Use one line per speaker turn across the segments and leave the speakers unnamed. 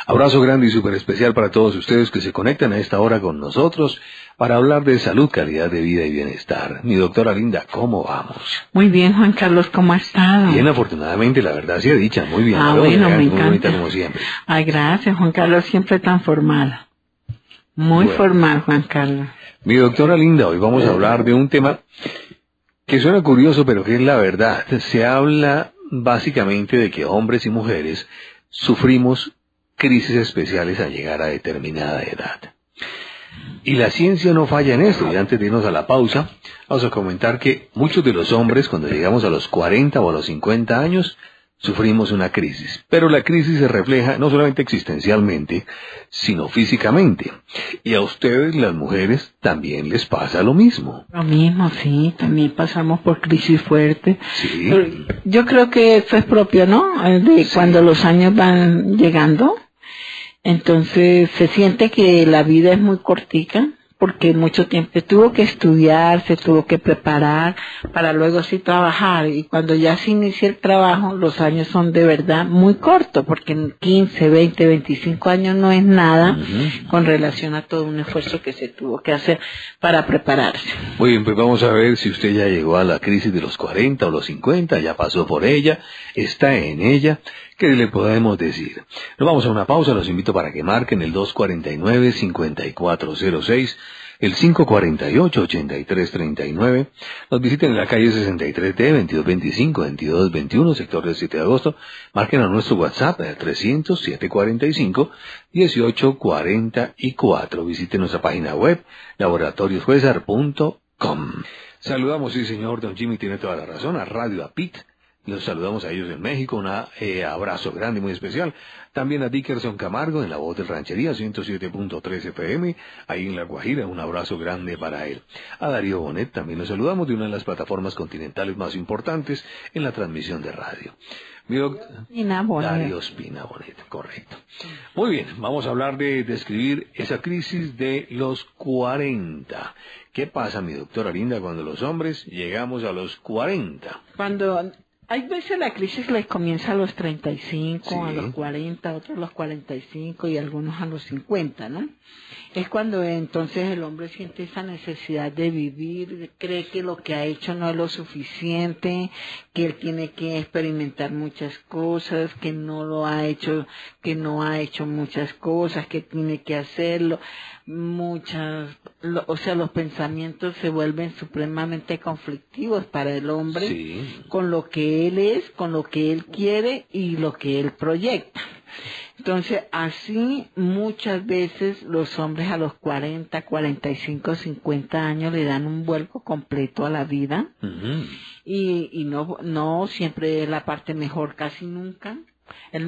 Abrazo grande y súper especial para todos ustedes que se conectan a esta hora con nosotros para hablar de salud, calidad de vida y bienestar. Mi doctora linda, ¿cómo vamos?
Muy bien, Juan Carlos, ¿cómo ha estado?
Bien, afortunadamente, la verdad sea dicha, muy bien.
Bueno, me
muy
encanta.
bonita como siempre.
Ay, gracias, Juan Carlos, siempre tan formal. Muy formal, Juan Carlos.
Mi doctora linda, hoy vamos a hablar de un tema que suena curioso, pero que es la verdad. Se habla básicamente de que hombres y mujeres sufrimos crisis especiales al llegar a determinada edad. Y la ciencia no falla en esto. Y antes de irnos a la pausa, vamos a comentar que muchos de los hombres, cuando llegamos a los 40 o a los 50 años, sufrimos una crisis. Pero la crisis se refleja no solamente existencialmente, sino físicamente. Y a ustedes, las mujeres, también les pasa lo mismo.
Lo mismo, sí, también pasamos por crisis fuertes.
Sí.
Pero yo creo que eso es propio, ¿no? De cuando los años van llegando. Entonces se siente que la vida es muy cortica, porque mucho tiempo se tuvo que estudiar, se tuvo que preparar para luego sí trabajar, y cuando ya se inicia el trabajo los años son de verdad muy cortos, porque en 15, 20, 25 años no es nada con relación a todo un esfuerzo que se tuvo que hacer para prepararse.
Muy bien, pues vamos a ver si usted ya llegó a la crisis de los 40 o los 50, ya pasó por ella, está en ella. ¿Qué le podemos decir? Nos vamos a una pausa, los invito para que marquen el 249-5406, el 548-8339, nos visiten en la calle 63D, 2225-2221, sector del 7 de agosto, marquen a nuestro WhatsApp, al 300-745-1844, visiten nuestra página web, laboratorioshuesar.com. Saludamos, sí señor, don Jimmy tiene toda la razón, a Radio Apit. Los saludamos a ellos en México, un abrazo grande, muy especial. También a Dickerson Camargo en La Voz del Ranchería, 107.3 FM, ahí en La Guajira, un abrazo grande para él. A Darío Bonet también los saludamos de una de las plataformas continentales más importantes en la transmisión de radio. Darío Espina Bonet, correcto. Muy bien, vamos a hablar de describir esa crisis de los 40. ¿Qué pasa, mi doctora linda, cuando los hombres llegamos a los 40?
Hay veces la crisis les comienza a los 35,
sí,
a los 40, otros a los 45 y algunos a los 50, ¿no? Es cuando entonces el hombre siente esa necesidad de vivir, cree que lo que ha hecho no es lo suficiente, que él tiene que experimentar muchas cosas, que no ha hecho muchas cosas, que tiene que hacerlo. Los pensamientos se vuelven supremamente conflictivos para el hombre,
sí,
con lo que él es, con lo que él quiere y lo que él proyecta. Entonces, así muchas veces los hombres a los 40, 45, 50 años le dan un vuelco completo a la vida, y no siempre es la parte mejor, casi nunca. El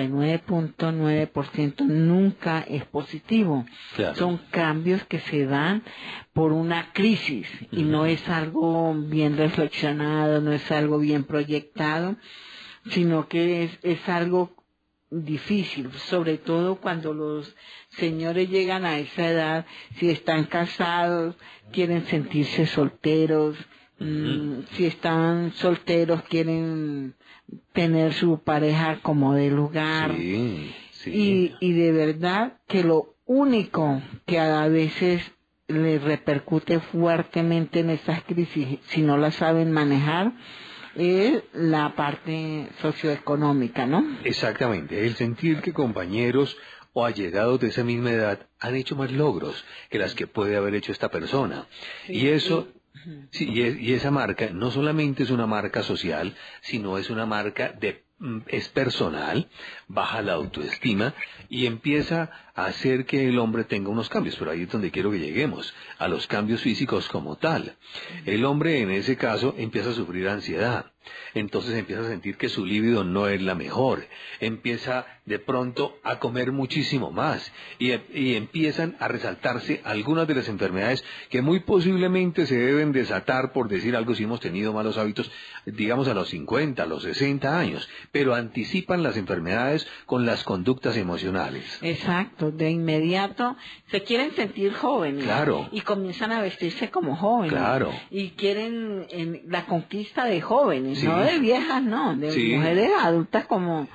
99.9% nunca es positivo.
Claro.
Son cambios que se dan por una crisis y no es algo bien reflexionado, no es algo bien proyectado, sino que es algo difícil, sobre todo cuando los señores llegan a esa edad, si están casados, quieren sentirse solteros, si están solteros quieren tener su pareja como de lugar, y de verdad que lo único que a veces le repercute fuertemente en estas crisis, si no la saben manejar, es la parte socioeconómica, ¿no?
Exactamente, el sentir que compañeros o allegados de esa misma edad han hecho más logros que las que puede haber hecho esta persona. Sí, y eso... Sí, y esa marca no solamente es una marca social, sino es una marca es personal, baja la autoestima y empieza a hacer que el hombre tenga unos cambios, pero ahí es donde quiero que lleguemos, a los cambios físicos como tal. El hombre en ese caso empieza a sufrir ansiedad, entonces empieza a sentir que su libido no es la mejor, empieza de pronto a comer muchísimo más y empiezan a resaltarse algunas de las enfermedades que muy posiblemente se deben desatar, por decir algo, si hemos tenido malos hábitos, digamos a los 50, a los 60 años, pero anticipan las enfermedades con las conductas emocionales.
Exacto, de inmediato se quieren sentir jóvenes,
claro,
y comienzan a vestirse como jóvenes,
claro,
y quieren la conquista de jóvenes,
sí,
no de viejas, no, de
sí,
mujeres adultas como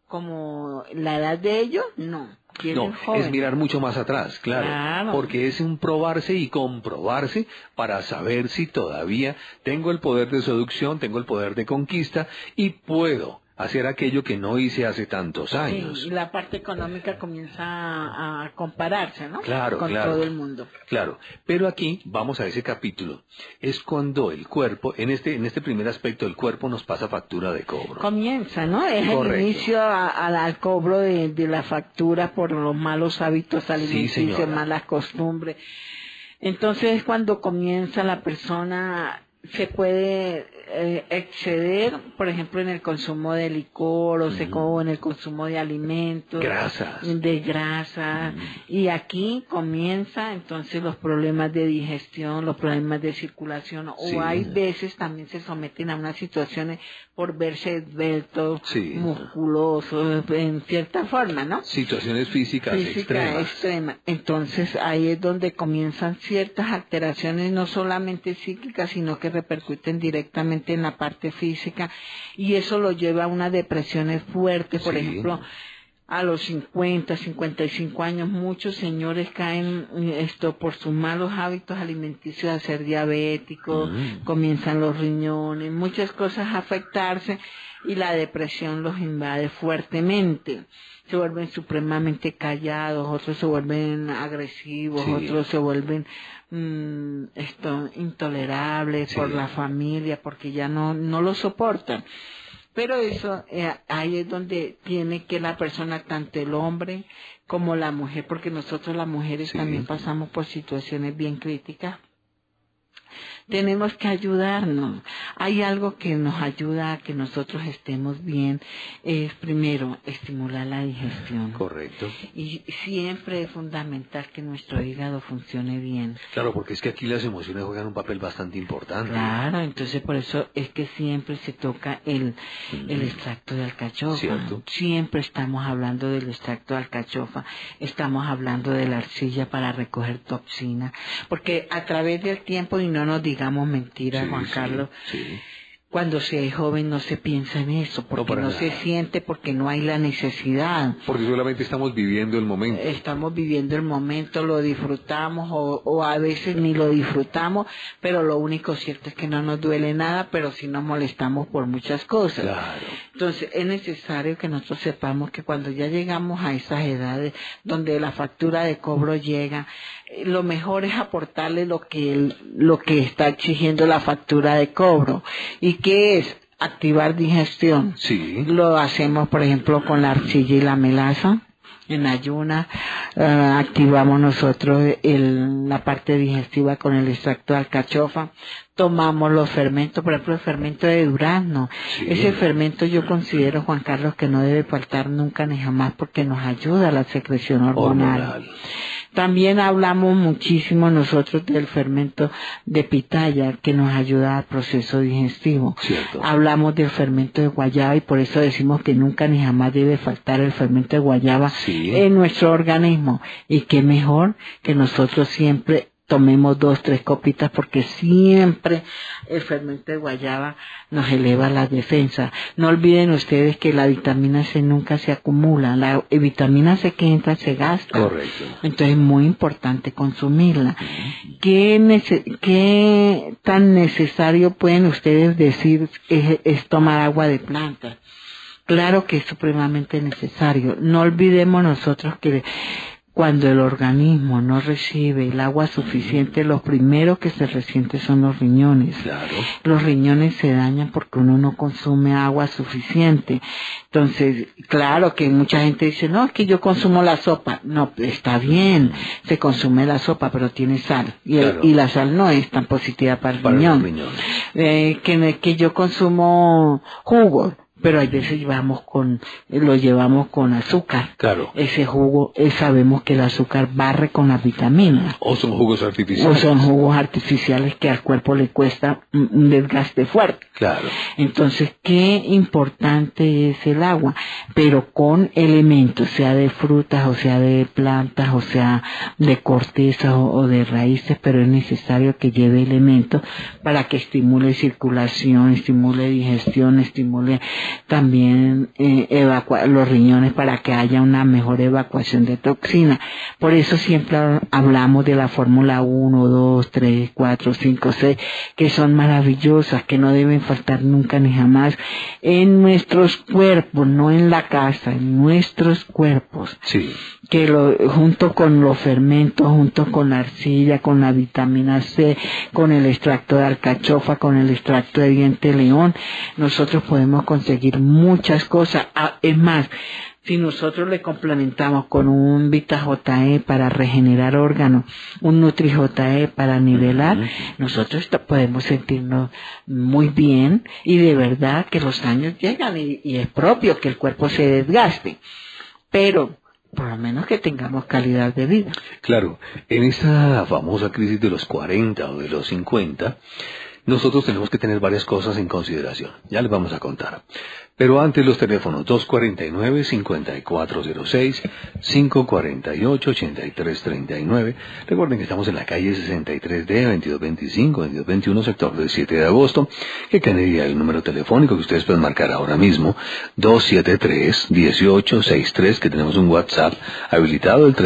como la edad de ellos, no.
No, es mirar mucho más atrás, claro, porque es un probarse y comprobarse para saber si todavía tengo el poder de seducción, tengo el poder de conquista y puedo hacer aquello que no hice hace tantos años.
Sí, y la parte económica comienza a compararse, ¿no?
Claro,
con todo el mundo.
Claro, pero aquí vamos a ese capítulo. Es cuando el cuerpo, en este primer aspecto, el cuerpo nos pasa factura de cobro.
Comienza, ¿no? Es correcto. El inicio al cobro de la factura por los malos hábitos alimenticios, sí, malas costumbres. Entonces es cuando comienza la persona, se puede exceder, por ejemplo, en el consumo de licor o en el consumo de alimentos, de grasa, y aquí comienza entonces los problemas de digestión, los problemas de circulación, o hay veces también se someten a unas situaciones por verse esbeltos, musculosos, en cierta forma, ¿no?
Situaciones físicas extremas.
Entonces ahí es donde comienzan ciertas alteraciones, no solamente psíquicas, sino que repercuten directamente en la parte física, y eso lo lleva a unas depresiones fuertes. Por ejemplo, a los 50, 55 años, muchos señores caen por sus malos hábitos alimenticios a ser diabéticos, comienzan los riñones, muchas cosas a afectarse, y la depresión los invade fuertemente. Se vuelven supremamente callados, otros se vuelven agresivos, otros se vuelven intolerables por la familia, porque ya no lo soportan. Pero eso, ahí es donde tiene que la persona, tanto el hombre como la mujer, porque nosotros las mujeres también pasamos por situaciones bien críticas, tenemos que ayudarnos. Hay algo que nos ayuda a que nosotros estemos bien, es primero estimular la digestión.
Correcto.
Y siempre es fundamental que nuestro hígado funcione bien.
Claro, porque es que aquí las emociones juegan un papel bastante importante.
Claro, entonces por eso es que siempre se toca el extracto de alcachofa.
Cierto.
Siempre estamos hablando del extracto de alcachofa, estamos hablando de la arcilla para recoger toxina, porque a través del tiempo, y no nos digamos mentiras, Juan Carlos, cuando se es joven no se piensa en eso, porque no se siente, porque no hay la necesidad.
Porque solamente estamos viviendo el momento.
Estamos viviendo el momento, lo disfrutamos o a veces ni lo disfrutamos, pero lo único cierto es que no nos duele nada, pero sí nos molestamos por muchas cosas.
Claro.
Entonces es necesario que nosotros sepamos que cuando ya llegamos a esas edades donde la factura de cobro llega, lo mejor es aportarle lo que está exigiendo la factura de cobro. ¿Y qué es? Activar digestión.
Sí.
Lo hacemos, por ejemplo, con la arcilla y la melaza. En ayuna activamos nosotros la parte digestiva con el extracto de alcachofa. Tomamos los fermentos, por ejemplo, el fermento de durazno. Ese fermento yo considero, Juan Carlos, que no debe faltar nunca ni jamás, porque nos ayuda a la secreción hormonal. También hablamos muchísimo nosotros del fermento de pitaya, que nos ayuda al proceso digestivo.
Cierto.
Hablamos del fermento de guayaba, y por eso decimos que nunca ni jamás debe faltar el fermento de guayaba en nuestro organismo. Y qué mejor que nosotros siempre tomemos 2, 3 copitas, porque siempre el fermento de guayaba nos eleva las defensas. No olviden ustedes que la vitamina C nunca se acumula, la vitamina C que entra se gasta.
Correcto.
Entonces es muy importante consumirla. ¿Qué tan necesario pueden ustedes decir es tomar agua de plantas? Claro que es supremamente necesario. No olvidemos nosotros que cuando el organismo no recibe el agua suficiente, los primeros que se resienten son los riñones.
Claro.
Los riñones se dañan porque uno no consume agua suficiente. Entonces, claro que mucha gente dice, no, es que yo consumo la sopa. No, está bien, se consume la sopa, pero tiene sal. Y la sal no es tan positiva para el riñón. Que yo consumo jugo. Pero hay veces lo llevamos con azúcar.
Claro.
Ese jugo, sabemos que el azúcar barre con las vitaminas.
O son jugos artificiales.
O son jugos artificiales que al cuerpo le cuesta un desgaste fuerte.
Claro.
Entonces, qué importante es el agua, pero con elementos, sea de frutas, o sea de plantas, o sea de cortezas o de raíces, pero es necesario que lleve elementos para que estimule circulación, estimule digestión, estimule también los riñones para que haya una mejor evacuación de toxina. Por eso siempre hablamos de la fórmula 1, 2, 3, 4, 5, 6, que son maravillosas, que no deben faltar nunca ni jamás en nuestros cuerpos, no en la casa, en nuestros cuerpos.
Sí.
Que junto con los fermentos, junto con la arcilla, con la vitamina C, con el extracto de alcachofa, con el extracto de diente de león, nosotros podemos conseguir muchas cosas. Es más, si nosotros le complementamos con un Vita JE para regenerar órganos, un Nutri JE para nivelar, nosotros podemos sentirnos muy bien, y de verdad que los años llegan y es propio que el cuerpo se desgaste. Pero por lo menos que tengamos calidad de vida.
Claro, en esta famosa crisis de los 40 o de los 50, nosotros tenemos que tener varias cosas en consideración. Ya les vamos a contar. Pero antes los teléfonos 249-5406, 548-8339. Recuerden que estamos en la calle 63D, 2225, 2221, sector del 7 de agosto. Que Kennedy, el número telefónico que ustedes pueden marcar ahora mismo, 273-1863, que tenemos un WhatsApp habilitado, el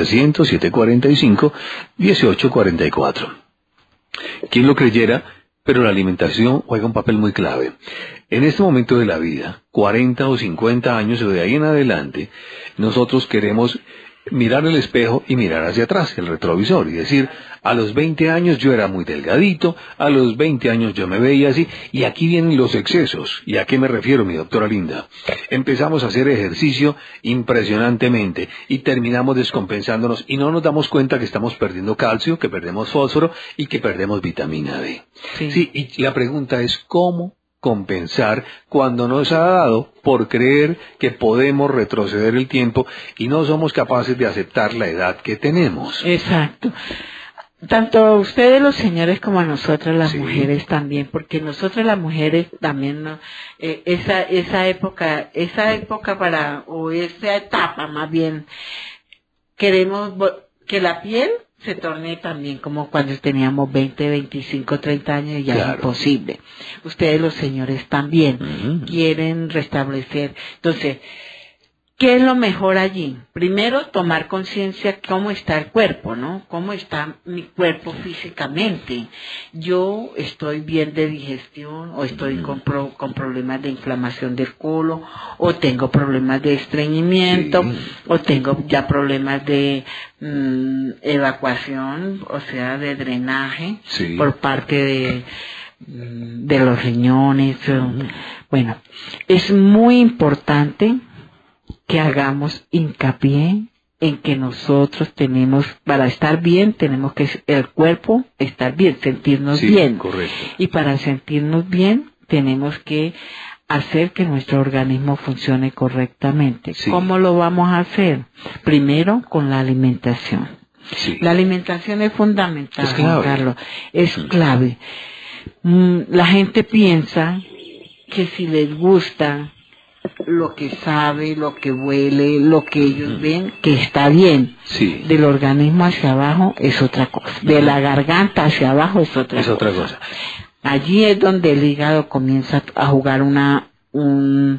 300-745-1844. ¿Quién lo creyera? Pero la alimentación juega un papel muy clave. En este momento de la vida, 40 o 50 años o de ahí en adelante, nosotros queremos mirar el espejo y mirar hacia atrás, el retrovisor, y decir, a los 20 años yo era muy delgadito, a los 20 años yo me veía así, y aquí vienen los excesos. ¿Y a qué me refiero, mi doctora linda? Empezamos a hacer ejercicio impresionantemente y terminamos descompensándonos y no nos damos cuenta que estamos perdiendo calcio, que perdemos fósforo y que perdemos vitamina D. Sí, y la pregunta es, ¿cómo compensar cuando nos ha dado por creer que podemos retroceder el tiempo y no somos capaces de aceptar la edad que tenemos?
Exacto. Tanto a ustedes los señores como a nosotras las mujeres también, porque nosotras las mujeres también, ¿no? esa etapa más bien, queremos que la piel se torne también como cuando teníamos 20, 25, 30 años y ya es imposible. Ustedes los señores también quieren restablecer. Entonces, ¿qué es lo mejor allí? Primero, tomar conciencia cómo está el cuerpo, ¿no? Cómo está mi cuerpo físicamente. Yo estoy bien de digestión, o estoy con problemas de inflamación del colon, o tengo problemas de estreñimiento, o tengo ya problemas de evacuación, o sea, de drenaje por parte de los riñones. Bueno, es muy importante que hagamos hincapié en que nosotros tenemos, para estar bien, tenemos que el cuerpo estar bien, sentirnos bien.
Correcto.
Y para sentirnos bien, tenemos que hacer que nuestro organismo funcione correctamente. ¿Cómo lo vamos a hacer? Primero, con la alimentación. La alimentación es fundamental, Juan Carlos. Es clave. La gente piensa que si les gusta lo que sabe, lo que huele, lo que ellos ven, que está bien. Del organismo hacia abajo es otra cosa. De la garganta hacia abajo es otra cosa. Allí es donde el hígado comienza a jugar un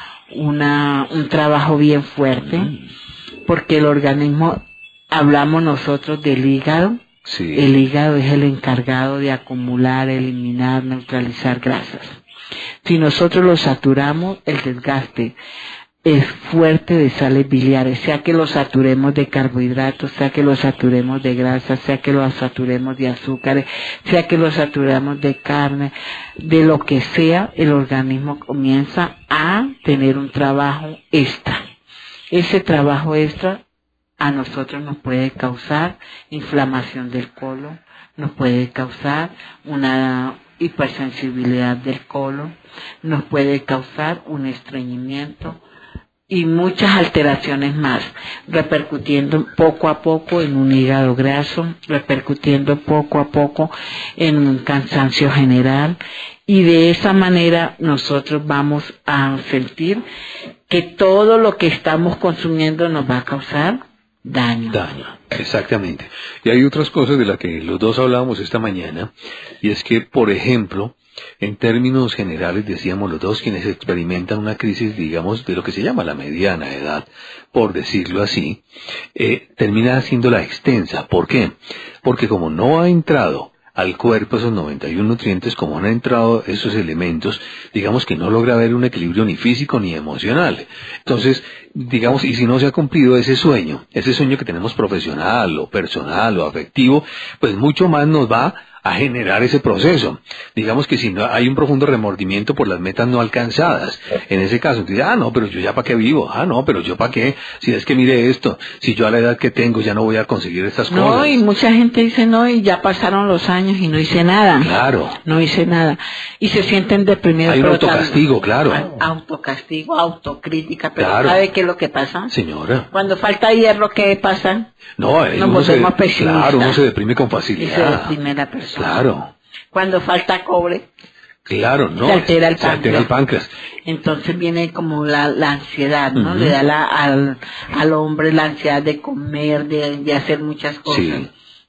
trabajo bien fuerte, porque el organismo, hablamos nosotros del hígado. El hígado es el encargado de acumular, eliminar, neutralizar grasas. Si nosotros lo saturamos, el desgaste es fuerte de sales biliares, sea que lo saturemos de carbohidratos, sea que lo saturemos de grasas, sea que lo saturemos de azúcares, sea que lo saturemos de carne, de lo que sea, el organismo comienza a tener un trabajo extra. Ese trabajo extra a nosotros nos puede causar inflamación del colon, nos puede causar una hipersensibilidad del colon, nos puede causar un estreñimiento y muchas alteraciones más, repercutiendo poco a poco en un hígado graso, repercutiendo poco a poco en un cansancio general, y de esa manera nosotros vamos a sentir que todo lo que estamos consumiendo nos va a causar daño.
Exactamente. Y hay otras cosas de las que los dos hablábamos esta mañana, y es que, por ejemplo, En términos generales, decíamos los dos, quienes experimentan una crisis, digamos, de lo que se llama la mediana edad, por decirlo así, termina siendo la extensa. ¿Por qué? Porque como no ha entrado al cuerpo esos 91 nutrientes, como han entrado esos elementos, digamos que no logra haber un equilibrio ni físico ni emocional. Entonces, digamos, y si no se ha cumplido ese sueño que tenemos profesional o personal o afectivo, pues mucho más nos va a generar ese proceso. Digamos que si no hay un profundo remordimiento por las metas no alcanzadas, en ese caso, tú dices, no, pero yo ya para qué vivo, no, pero yo para qué, si es que mire esto, si yo a la edad que tengo ya no voy a conseguir estas cosas.
No, y mucha gente dice, no, y ya pasaron los años y no hice nada.
Claro.
No hice nada. Y se sienten deprimidos.
Hay un autocastigo, claro.
Autocastigo, autocrítica, pero
claro.
¿sabe qué es lo que pasa?
Señora.
Cuando falta hierro, ¿qué pasa?
No,
nos volvemos pesimistas.
Claro, uno se deprime con facilidad.
Y se deprime la persona.
Claro.
Cuando falta cobre,
claro, no,
se altera el
páncreas.
Entonces viene como la ansiedad, ¿no? Le da al hombre la ansiedad de comer, de hacer muchas cosas.
Sí.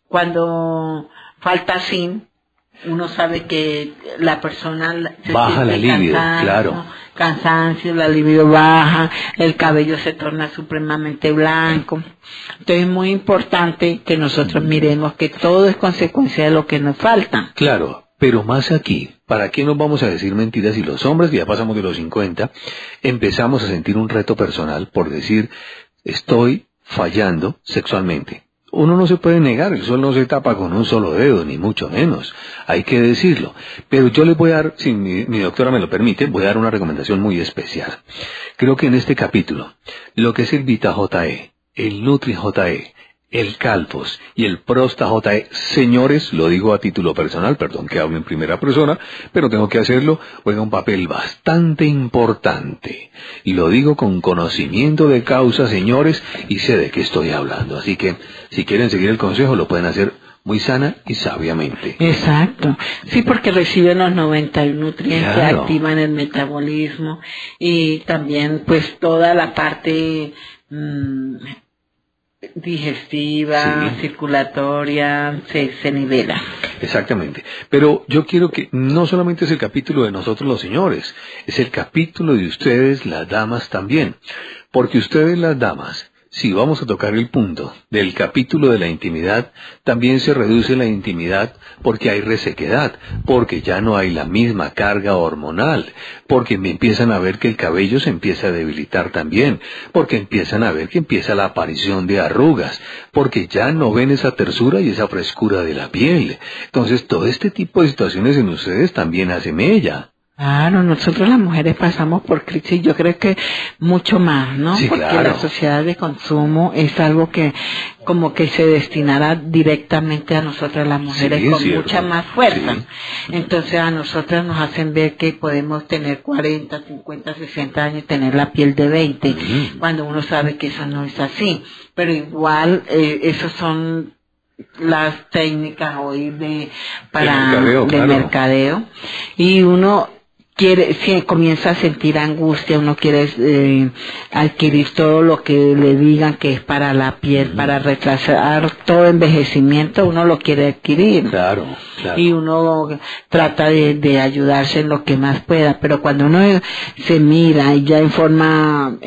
Cuando falta zinc, uno sabe que la persona se
baja la libido, claro.
Cansancio, la libido baja, el cabello se torna supremamente blanco. Entonces es muy importante que nosotros miremos que todo es consecuencia de lo que nos falta.
Claro, pero más aquí, ¿para qué nos vamos a decir mentiras si los hombres, que ya pasamos de los 50, empezamos a sentir un reto personal por decir, estoy fallando sexualmente? Uno no se puede negar, el sol no se tapa con un solo dedo, ni mucho menos, hay que decirlo. Pero yo les voy a dar, si mi doctora me lo permite, voy a dar una recomendación muy especial. Creo que en este capítulo, lo que es el Vita JE, el Nutri JE, el Calpos y el Prosta JE, señores, lo digo a título personal, perdón que hablo en primera persona, pero tengo que hacerlo, juega un papel bastante importante. Y lo digo con conocimiento de causa, señores, y sé de qué estoy hablando. Así que, si quieren seguir el consejo, lo pueden hacer muy sana y sabiamente.
Exacto. Sí, porque reciben los 91 nutrientes, claro. Activan el metabolismo y también pues toda la parte digestiva, sí. Circulatoria, se nivela.
Exactamente. Pero yo quiero que no solamente es el capítulo de nosotros los señores, es el capítulo de ustedes las damas también. Porque ustedes las damas, si vamos a tocar el punto del capítulo de la intimidad, también se reduce la intimidad porque hay resequedad, porque ya no hay la misma carga hormonal, porque empiezan a ver que el cabello se empieza a debilitar también, porque empiezan a ver que empieza la aparición de arrugas, porque ya no ven esa tersura y esa frescura de la piel. Entonces todo este tipo de situaciones en ustedes también hace mella.
Claro, nosotros las mujeres pasamos por crisis, yo creo que mucho más, ¿no?
Sí,
porque
claro.
La sociedad de consumo es algo que como que se destinará directamente a nosotras las mujeres, sí, con cierto. Mucha más fuerza. Sí. Entonces a nosotras nos hacen ver que podemos tener 40, 50, 60 años y tener la piel de 20, cuando uno sabe que eso no es así. Pero igual, esos son las técnicas hoy de mercadeo, y uno comienza a sentir angustia, uno quiere adquirir todo lo que le digan que es para la piel, para retrasar todo envejecimiento, uno lo quiere adquirir.
Claro.
Y uno trata de ayudarse en lo que más pueda, pero cuando uno se mira y ya en forma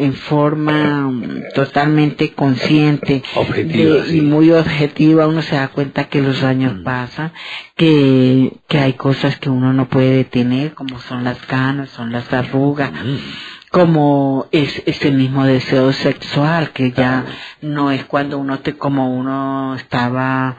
totalmente consciente y muy objetiva, uno se da cuenta que los años pasan, que hay cosas que uno no puede detener, como son las canas, son las arrugas, como es ese mismo deseo sexual que ya no es cuando como uno estaba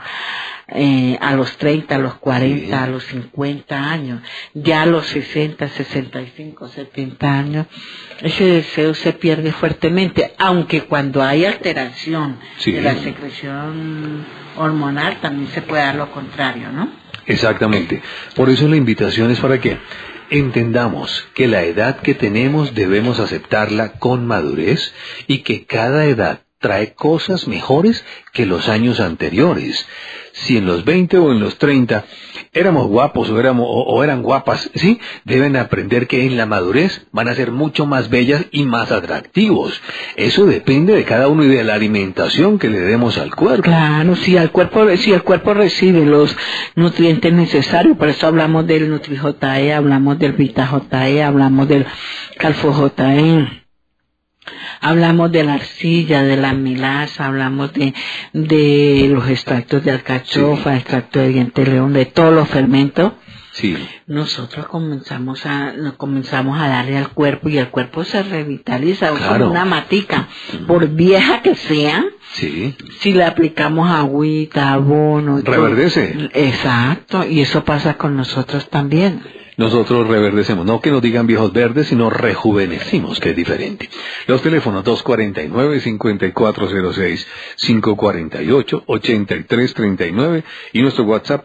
a los 30, a los 40, sí. A los 50 años, ya a los 60, 65, 70 años, ese deseo se pierde fuertemente, aunque cuando hay alteración de la secreción hormonal también se puede dar lo contrario, ¿no?
Exactamente. Por eso la invitación es para que entendamos que la edad que tenemos debemos aceptarla con madurez y que cada edad trae cosas mejores que los años anteriores. Si en los 20 o en los 30 éramos guapos o eran guapas, ¿sí? Deben aprender que en la madurez van a ser mucho más bellas y más atractivos. Eso depende de cada uno y de la alimentación que le demos al cuerpo.
Claro, si el cuerpo recibe los nutrientes necesarios, por eso hablamos del Nutri-JE, hablamos del Vita-JE, hablamos del Calfo-JE. Hablamos de la arcilla, de la amilasa, hablamos de los extractos de alcachofa, extracto de diente de león, de todos los fermentos.
Sí.
Nosotros comenzamos a darle al cuerpo y el cuerpo se revitaliza,
Claro.
como una matica, por vieja que sea.
Sí.
Si le aplicamos agüita, abono.
Reverdece.
Exacto, y eso pasa con nosotros también.
Nosotros reverdecemos, no que nos digan viejos verdes, sino rejuvenecimos, que es diferente. Los teléfonos 249-5406, 548-8339 y nuestro WhatsApp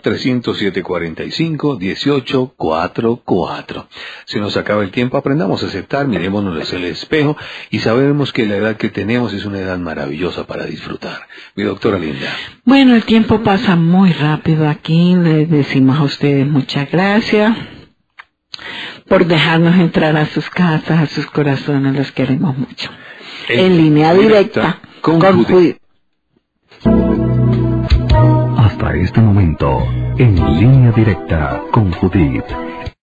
307-45-1844. Se nos acaba el tiempo, aprendamos a aceptar, mirémonos en el espejo y sabemos que la edad que tenemos es una edad maravillosa para disfrutar. Mi doctora linda.
Bueno, el tiempo pasa muy rápido aquí, les decimos a ustedes muchas gracias por dejarnos entrar a sus casas, a sus corazones, los queremos mucho. En línea directa con Judith.
Hasta este momento, en línea directa con Judith,